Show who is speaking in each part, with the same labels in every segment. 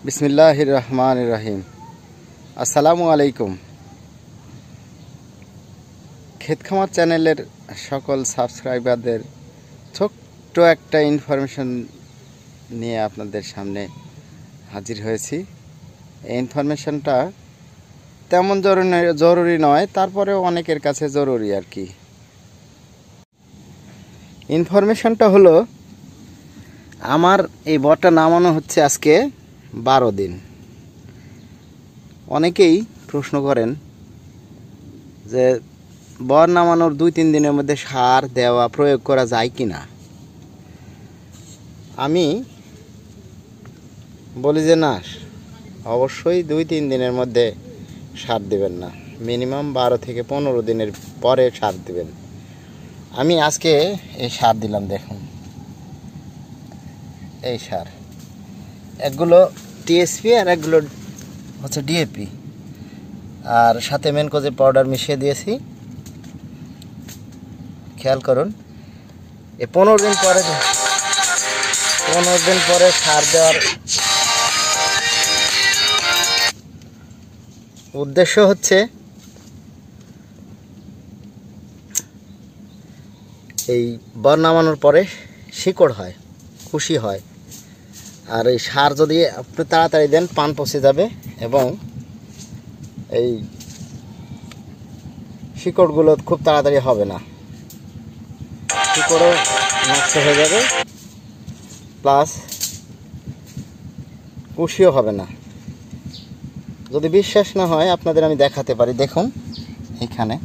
Speaker 1: बिस्मिल्लाहिर रहमानिर रहीम। আসসালামু আলাইকুম। ক্ষেত খামার চ্যানেলের সকল সাবস্ক্রাইবারদের ছোট্ট একটা ইনফরমেশন নিয়ে আপনাদের সামনে হাজির হয়েছি। এই ইনফরমেশনটা তেমন জরুরি নয়, তারপরেও অনেকের কাছে জরুরি আর কি। ইনফরমেশনটা হলো, আমার এই বরটা নামানো হচ্ছে আজকে 12 দিন। অনেকেই প্রশ্ন করেন যে বর নামানোর 2-3 দিনের মধ্যে সার দেওয়া প্রয়োগ করা যায় কি না। আমি বলি যে না, অবশ্যই 2-3 দিনের মধ্যে সার দেবেন না, মিনিমাম 12 থেকে 15 দিনের পরে সার দেবেন। আমি আজকে এই সার দিলাম, দেখুন এই সার, একগুলো টিএসপি আর একগুলো হচ্ছে ডিএপি, আর সাথে মেনকোজেব পাউডার মিশিয়ে দিয়েছি। খেয়াল করুন, এই 15 দিন পরে সার দেওয়ার উদ্দেশ্য হচ্ছে এই বর নামানোর পরে শিকড় হয়, খুশি হয়। আর এই সার যদি আপনি তাড়াতাড়ি দেন, পান পচে যাবে এবং এই শিকড়গুলো খুব তাড়াতাড়ি হবে না, শিকড়ও নষ্ট হয়ে যাবে, প্লাস কুশিও হবে না। যদি বিশ্বাস না হয় আপনাদের আমি দেখাতে পারি, দেখুন এখানে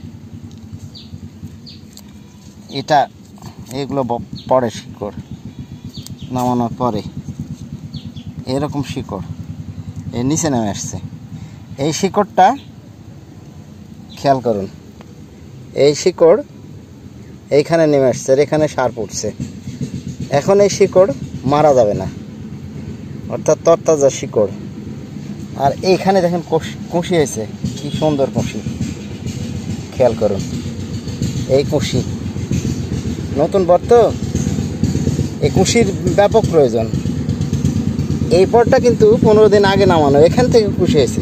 Speaker 1: এগুলো পরে শিকড় নামানোর পরে এরকম শিকড় এর নিচে নেমে আসছে। এই শিকড়টা খেয়াল করুন, এই শিকড় এইখানে নেমে আসছে, আর এখানে সার পড়ছে। এখন এই শিকড় মারা যাবে না, অর্থাৎ তরতাজা শিকড়। আর এইখানে দেখেন কুশি হয়েছে, কি সুন্দর কুশি, খেয়াল করুন এই কুশি। নতুন বর তো, এই কুশির ব্যাপক প্রয়োজন। এই পরটা কিন্তু 15 দিন আগে নামানো, এখান থেকে কুশি হয়েছে।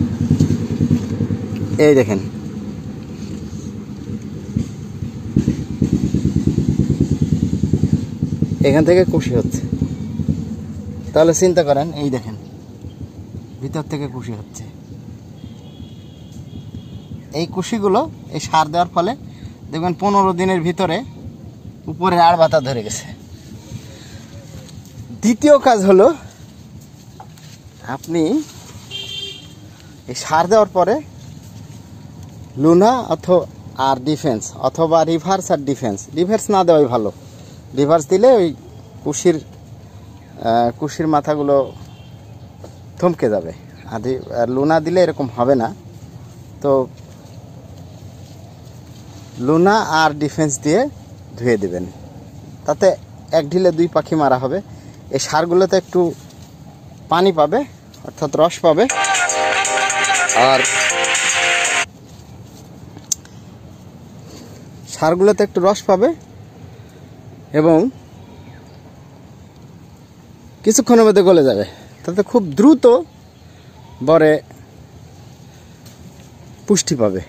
Speaker 1: এই দেখেন, এখান থেকে কুশি হচ্ছে। তাহলে চিন্তা করেন, এই দেখেন ভিতর থেকে কুশি হচ্ছে। এই কুশিগুলো এই সার দেওয়ার ফলে দেখবেন 15 দিনের ভিতরে উপরে আড় বাতা ধরে গেছে। দ্বিতীয় কাজ হলো, আপনি এই সার দেওয়ার পরে লুনা আর ডিফেন্স অথবা রিভার্স আর ডিফেন্স না দেওয়াই ভালো। রিভার্স দিলে ওই কুশির মাথাগুলো থমকে যাবে, আর লুনা দিলে এরকম হবে না। তো লুনা আর ডিফেন্স দিয়ে ধুয়ে দেবেন, তাতে এক ঢিলে 2 পাখি মারা হবে। এই সারগুলোতে একটু পানি পাবে, অর্থাৎ রস পাবে, আর সারগুলোতে একটু রস পাবে এবং কিছুক্ষণের মধ্যে গলে যাবে। তাতে খুব দ্রুত বরে পুষ্টি পাবে।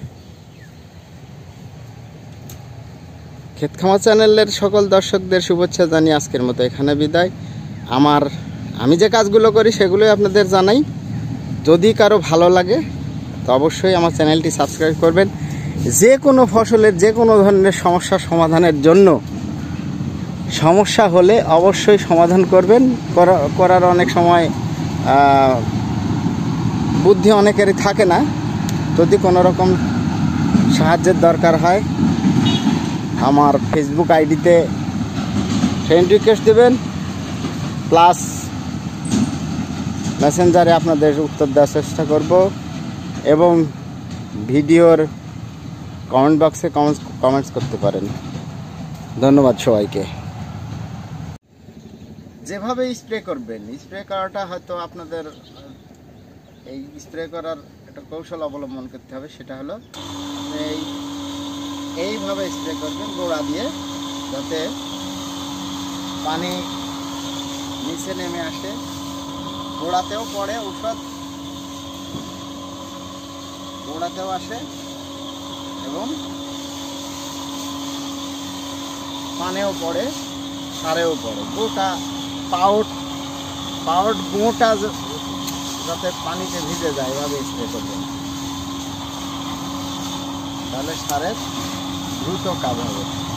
Speaker 1: ক্ষেত খামার চ্যানেলের সকল দর্শকদের শুভেচ্ছা জানিয়ে আজকের মতো এখানে বিদায়। আমি যে কাজগুলো করি সেগুলোই আপনাদের জানাই। যদি কারো ভালো লাগে তো অবশ্যই আমার চ্যানেলটি সাবস্ক্রাইব করবেন। যে কোনো ফসলের যে কোনো ধরনের সমস্যা সমাধানের জন্য, সমস্যা হলে অবশ্যই সমাধান করবেন। করার অনেক সময় বুদ্ধি অনেকেরই থাকে না। যদি কোনো রকম সাহায্যের দরকার হয়, আমার ফেসবুক আইডিতে ফ্রেন্ড রিকোয়েস্ট দেবেন, প্লাস মেসেঞ্জারে আপনাদের উত্তর দেওয়ার চেষ্টা করব, এবং ভিডিওর কমেন্ট বক্সে কমেন্টস করতে পারেন। ধন্যবাদ সবাইকে। যেভাবে স্প্রে করবেন, স্প্রে করাটা হয়তো আপনাদের এই স্প্রে করার একটা কৌশল অবলম্বন করতে হবে। সেটা হলো এইভাবে স্প্রে করবেন গোড়া দিয়ে, যাতে পানি নিচে নেমে আসে গোড়াতেও পড়ে ঔষধ, গোড়াতেও আসে এবং পানেও পড়ে, সারেও পড়ে। গোটা পাউট গোটা যাতে পানিতে ভিজে যায় এভাবে স্প্রে করবেন, তাহলে সারের দ্রুত কাজ হবে।